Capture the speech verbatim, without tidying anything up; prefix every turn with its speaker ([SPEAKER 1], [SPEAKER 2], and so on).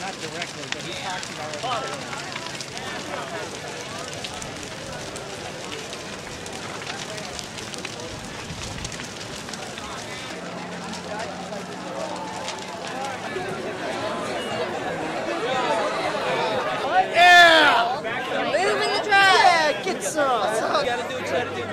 [SPEAKER 1] Not directly, but he talks about it.
[SPEAKER 2] Yeah! Move in the drive!
[SPEAKER 1] Yeah, get some!
[SPEAKER 2] You gotta do what you gotta do.